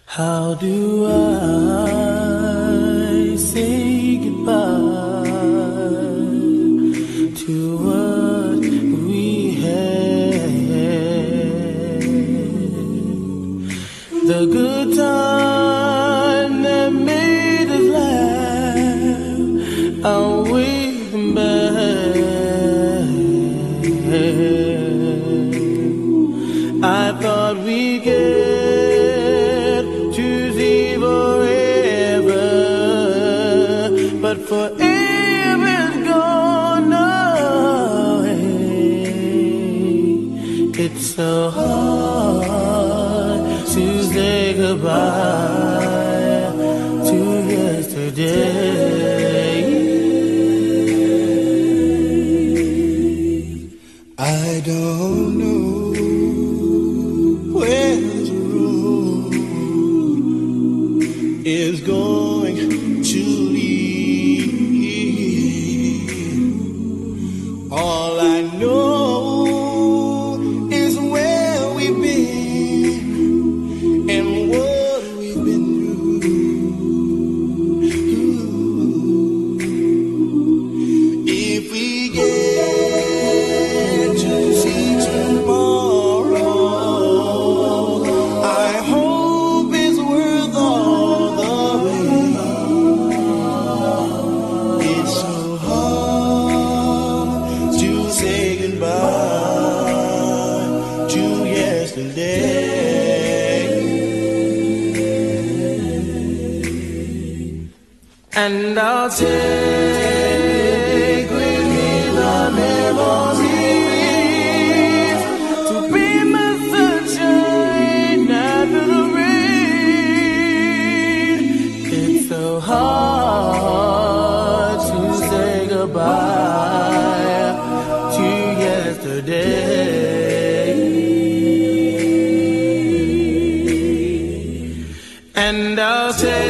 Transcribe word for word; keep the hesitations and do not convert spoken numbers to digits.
How do I say goodbye to what we had? The good time that made us laugh, I'll wait them back. I thought we'd get to see forever, but forever's gone away. It's so hard to say goodbye to yesterday. I don't know where the road is going to lead. All I know is where we've been and what we've been through. If we get to see tomorrow, I hope it's worth all the wait. It's so hard to say goodbye to yesterday. And I'll take with me the memories to be my sunshine after the rain. It's so hard to say goodbye to yesterday. And I'll take